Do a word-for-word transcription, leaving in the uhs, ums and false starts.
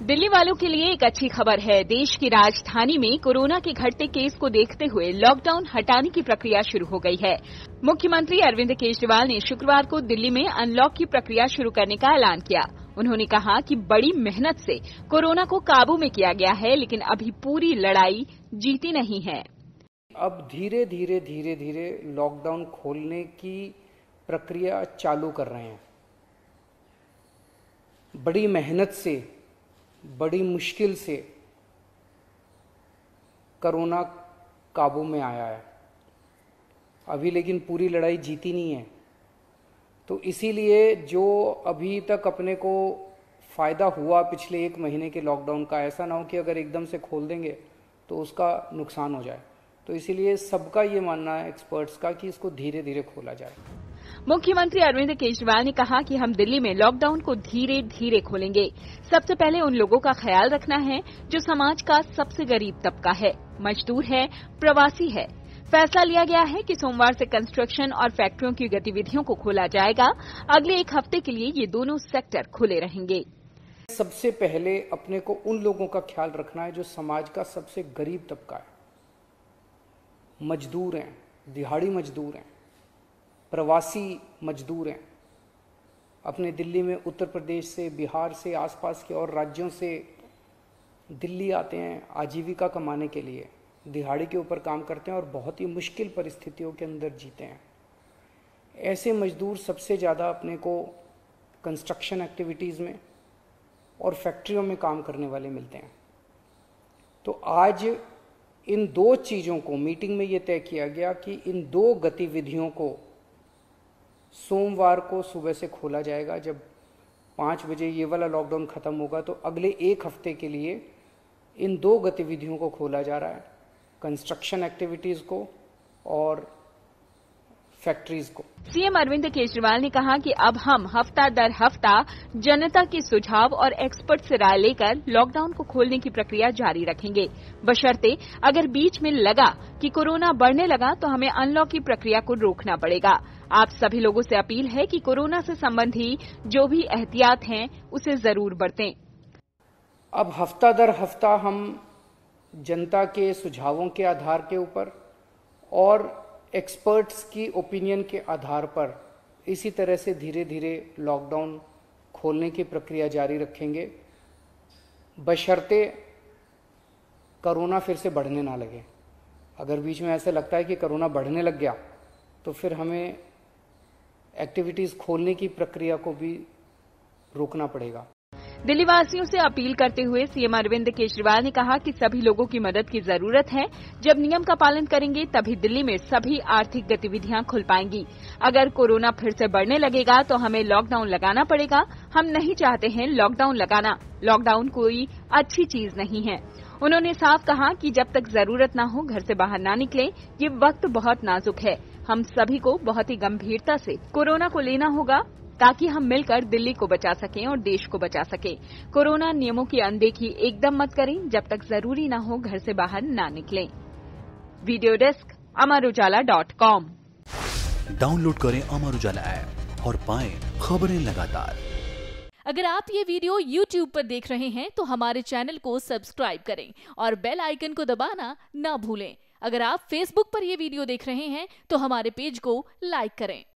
दिल्ली वालों के लिए एक अच्छी खबर है। देश की राजधानी में कोरोना के घटते केस को देखते हुए लॉकडाउन हटाने की प्रक्रिया शुरू हो गई है। मुख्यमंत्री अरविंद केजरीवाल ने शुक्रवार को दिल्ली में अनलॉक की प्रक्रिया शुरू करने का ऐलान किया। उन्होंने कहा कि बड़ी मेहनत से कोरोना को काबू में किया गया है, लेकिन अभी पूरी लड़ाई जीती नहीं है। अब धीरे धीरे धीरे धीरे लॉकडाउन खोलने की प्रक्रिया चालू कर रहे हैं। बड़ी मेहनत से, बड़ी मुश्किल से कोरोना काबू में आया है अभी, लेकिन पूरी लड़ाई जीती नहीं है। तो इसीलिए जो अभी तक अपने को फ़ायदा हुआ पिछले एक महीने के लॉकडाउन का, ऐसा ना हो कि अगर एकदम से खोल देंगे तो उसका नुकसान हो जाए। तो इसीलिए सबका ये मानना है, एक्सपर्ट्स का, कि इसको धीरे धीरे खोला जाए। मुख्यमंत्री अरविंद केजरीवाल ने कहा कि हम दिल्ली में लॉकडाउन को धीरे धीरे खोलेंगे। सबसे पहले उन लोगों का ख्याल रखना है जो समाज का सबसे गरीब तबका है, मजदूर है, प्रवासी है। फैसला लिया गया है कि सोमवार से कंस्ट्रक्शन और फैक्ट्रियों की गतिविधियों को खोला जाएगा। अगले एक हफ्ते के लिए ये दोनों सेक्टर खुले रहेंगे। सबसे पहले अपने को उन लोगों का ख्याल रखना है जो समाज का सबसे गरीब तबका है, मजदूर हैं, दिहाड़ी मजदूर हैं, प्रवासी मजदूर हैं। अपने दिल्ली में उत्तर प्रदेश से, बिहार से, आसपास के और राज्यों से दिल्ली आते हैं आजीविका कमाने के लिए, दिहाड़ी के ऊपर काम करते हैं और बहुत ही मुश्किल परिस्थितियों के अंदर जीते हैं। ऐसे मजदूर सबसे ज़्यादा अपने को कंस्ट्रक्शन एक्टिविटीज़ में और फैक्ट्रियों में काम करने वाले मिलते हैं। तो आज इन दो चीज़ों को मीटिंग में ये तय किया गया कि इन दो गतिविधियों को सोमवार को सुबह से खोला जाएगा। जब पाँच बजे ये वाला लॉकडाउन ख़त्म होगा तो अगले एक हफ्ते के लिए इन दो गतिविधियों को खोला जा रहा है, कंस्ट्रक्शन एक्टिविटीज़ को और फैक्ट्रीज को। सीएम अरविंद केजरीवाल ने कहा कि अब हम हफ्ता दर हफ्ता जनता के सुझाव और एक्सपर्ट से राय लेकर लॉकडाउन को खोलने की प्रक्रिया जारी रखेंगे, बशर्ते अगर बीच में लगा कि कोरोना बढ़ने लगा तो हमें अनलॉक की प्रक्रिया को रोकना पड़ेगा। आप सभी लोगों से अपील है कि कोरोना से संबंधी जो भी एहतियात हैं उसे जरूर बरतें। अब हफ्ता दर हफ्ता हम जनता के सुझावों के आधार के ऊपर और एक्सपर्ट्स की ओपिनियन के आधार पर इसी तरह से धीरे धीरे लॉकडाउन खोलने की प्रक्रिया जारी रखेंगे, बशर्ते कोरोना फिर से बढ़ने ना लगे। अगर बीच में ऐसा लगता है कि कोरोना बढ़ने लग गया तो फिर हमें एक्टिविटीज़ खोलने की प्रक्रिया को भी रोकना पड़ेगा। दिल्ली वासियों से अपील करते हुए सीएम अरविंद केजरीवाल ने कहा कि सभी लोगों की मदद की जरूरत है। जब नियम का पालन करेंगे तभी दिल्ली में सभी आर्थिक गतिविधियां खुल पाएंगी। अगर कोरोना फिर से बढ़ने लगेगा तो हमें लॉकडाउन लगाना पड़ेगा। हम नहीं चाहते हैं लॉकडाउन लगाना। लॉकडाउन कोई अच्छी चीज नहीं है। उन्होंने साफ कहा कि जब तक जरूरत न हो घर से बाहर न निकलें। ये वक्त बहुत नाजुक है। हम सभी को बहुत ही गंभीरता से कोरोना को लेना होगा ताकि हम मिलकर दिल्ली को बचा सकें और देश को बचा सकें। कोरोना नियमों की अनदेखी एकदम मत करें। जब तक जरूरी ना हो घर से बाहर ना निकलें। Video desk Amar Ujala dot com. Download करें अमर उजाला ऐप और पाएं खबरें लगातार। अगर आप ये वीडियो यूट्यूब पर देख रहे हैं तो हमारे चैनल को सब्सक्राइब करें और बेल आइकन को दबाना ना भूलें। अगर आप फेसबुक पर यह वीडियो देख रहे हैं तो हमारे पेज को लाइक करें।